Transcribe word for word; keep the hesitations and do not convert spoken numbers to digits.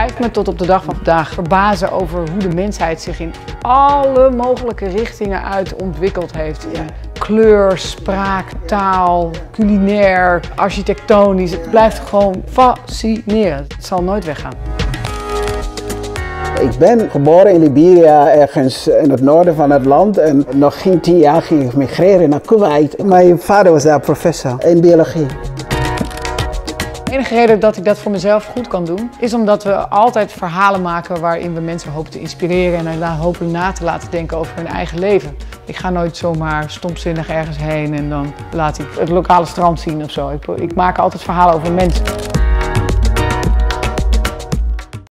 blijf me tot op de dag van vandaag verbazen over hoe de mensheid zich in alle mogelijke richtingen uit ontwikkeld heeft. In kleur, spraak, taal, culinair, architectonisch. Het blijft gewoon fascinerend. Het zal nooit weggaan. Ik ben geboren in Liberia, ergens in het noorden van het land. En nog geen tien jaar ging ik migreren naar Kuwait. Mijn vader was daar professor in biologie. De enige reden dat ik dat voor mezelf goed kan doen, is omdat we altijd verhalen maken waarin we mensen hopen te inspireren en hopen na te laten denken over hun eigen leven. Ik ga nooit zomaar stomzinnig ergens heen en dan laat ik het lokale strand zien of zo. Ik, ik maak altijd verhalen over mensen.